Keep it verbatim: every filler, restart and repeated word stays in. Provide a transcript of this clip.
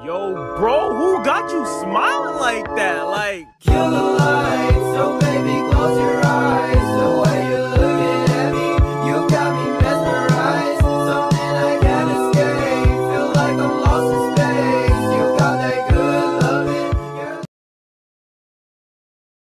Yo, bro, who got you smiling like that? Like, Kill the lights.